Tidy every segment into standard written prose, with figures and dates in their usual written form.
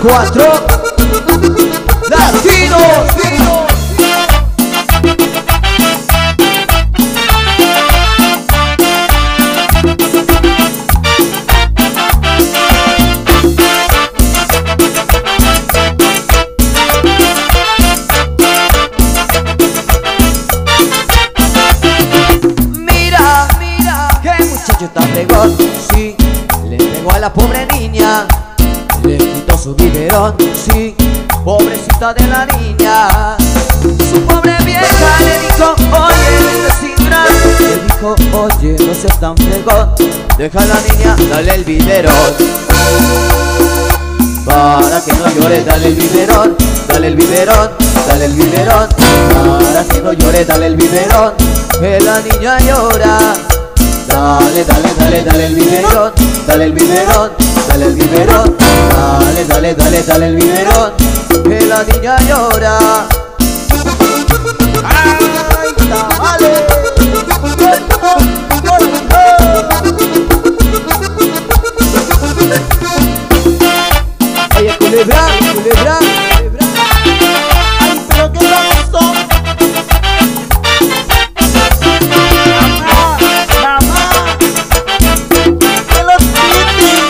4 Latinos. Mira, qué muchacho tan fregón. Sí, le pegó a la pobre niña, le quitó su biberón, sí, pobrecita de la niña. Su pobre vieja le dijo, oye, vete sin gracia. Le dijo, oye, no seas tan fregón, deja a la niña, dale el biberón. Para que no llore, dale el biberón, dale el biberón, dale el biberón. Para que no llore, dale el biberón, que la niña llora. Dale, dale, dale, dale el biberón, dale el biberón, dale el biberón. Dale, dale, dale, dale el biberón, que la niña llora. ¡Ay, tamales! Oye, culebra, culebra, culebra. Ay, pero qué pasó. Mamá, que los piti.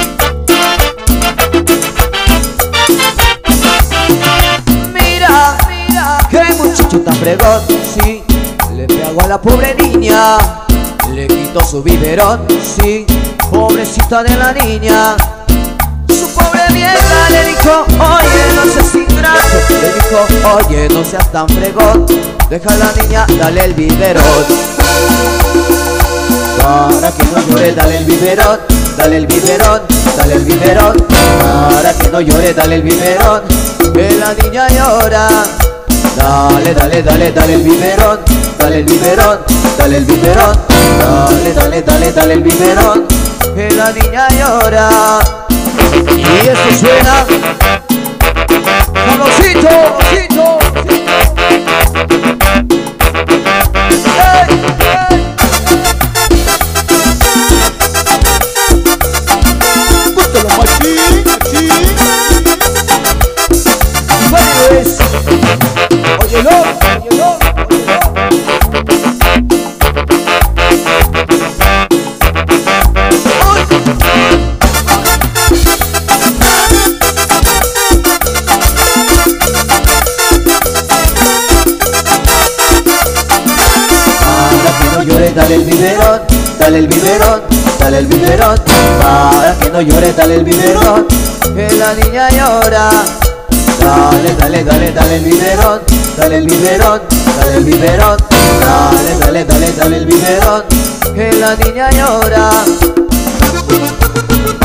Mira, qué muchacho tan fregón. Sí, le pegó a la pobre niña, le quitó su biberón. Sí, pobrecita de la niña. Su pobre vieja le dijo, oye, no seas ingrato. Le dijo, oye, no seas tan fregón, deja a la niña, dale el biberón. Para que no llore, dale el biberón, dale el biberón, dale el biberón. Para que no llore, dale el biberón, que la niña llora. Dale, dale, dale, dale el biberón, dale el biberón, dale el biberón. Dale, dale, dale, dale el biberón, que la niña llora. Y esto suena sabrosito, sabrosito. ¡Ey, ey! Cústalo, machín, machín. Bueno es, óyelo, óyelo, óyelo. Dale el biberón, dale el biberón, dale el biberón. Para que no llore, dale el biberón, que la niña llora. Dale, dale, dale, dale el biberón, dale el biberón, dale el biberón. Dale, dale, dale, dale el biberón, que la niña llora.